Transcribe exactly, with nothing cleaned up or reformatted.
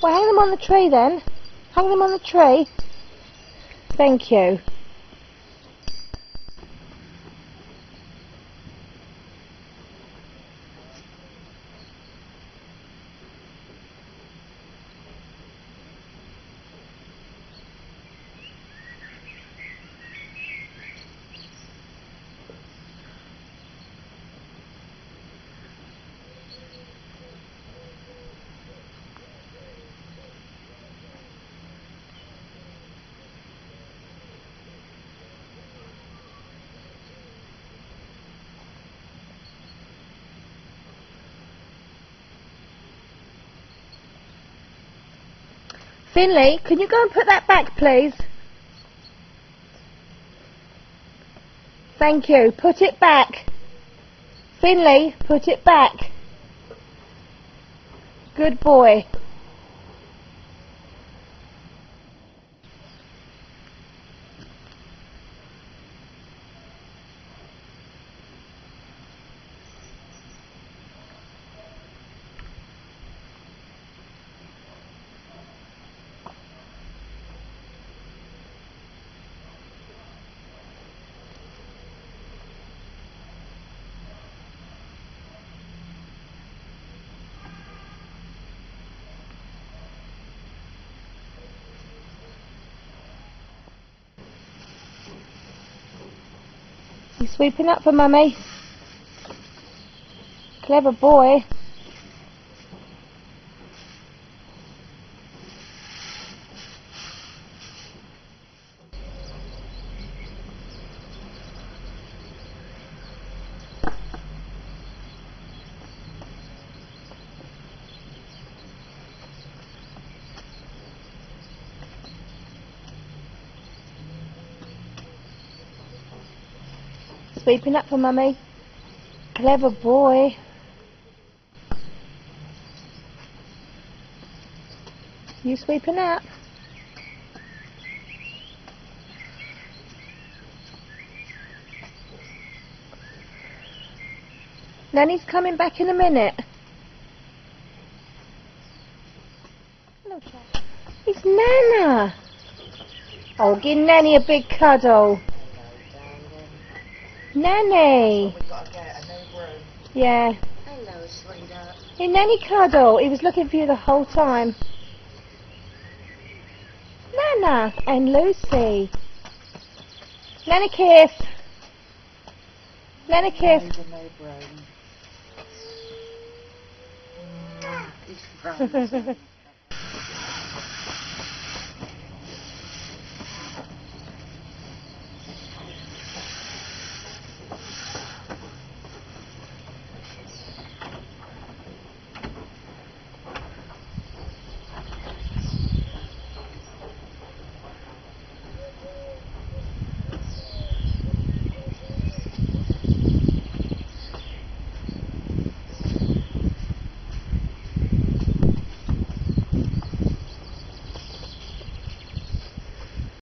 Well, hang them on the tree then. Hang them on the tree. Thank you. Finley, can you go and put that back, please? Thank you. Put it back. Finley, put it back. Good boy. You sweeping up for Mummy? Clever boy. Sweeping up for Mummy. Clever boy. You sweeping up? Nanny's coming back in a minute. Hello, chap. It's Nana. Oh, give Nanny a big cuddle. Nanny. We've got to get a new room. Yeah. Hello, sweetheart. Hey, Nanny cuddle. He was looking for you the whole time. Nana and Lucy. Nanny kiss. Nanny kiss. Need a new room. Mm, it's frozen.